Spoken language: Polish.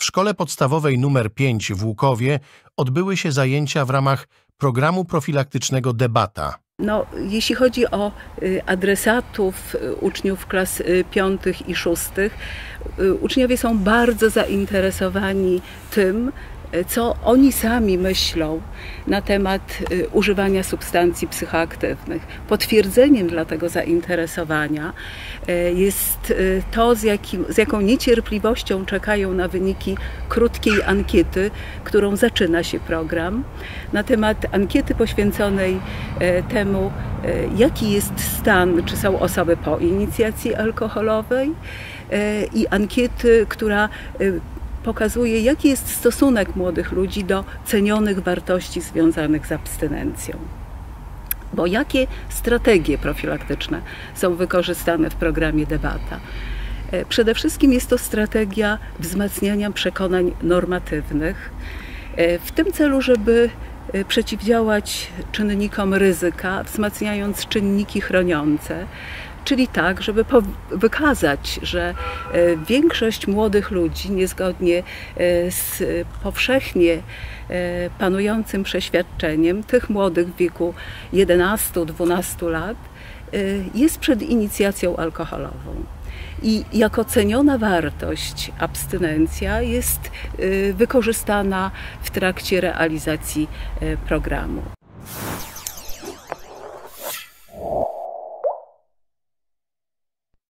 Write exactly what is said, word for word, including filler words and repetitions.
W szkole podstawowej numer pięć w Łukowie odbyły się zajęcia w ramach programu profilaktycznego Debata. No, jeśli chodzi o adresatów uczniów klas piątych i szóstych, uczniowie są bardzo zainteresowani tym, co oni sami myślą na temat używania substancji psychoaktywnych. Potwierdzeniem dla tego zainteresowania jest to, z, jakim, z jaką niecierpliwością czekają na wyniki krótkiej ankiety, którą zaczyna się program. Na temat ankiety poświęconej temu, jaki jest stan, czy są osoby po inicjacji alkoholowej, i ankiety, która pokazuje, jaki jest stosunek młodych ludzi do cenionych wartości związanych z abstynencją. Bo jakie strategie profilaktyczne są wykorzystane w programie Debata? Przede wszystkim jest to strategia wzmacniania przekonań normatywnych w tym celu, żeby przeciwdziałać czynnikom ryzyka, wzmacniając czynniki chroniące, czyli tak, żeby wykazać, że większość młodych ludzi, niezgodnie z powszechnie panującym przeświadczeniem, tych młodych w wieku jedenastu do dwunastu lat, jest przed inicjacją alkoholową. I jako ceniona wartość abstynencja jest wykorzystana w trakcie realizacji programu.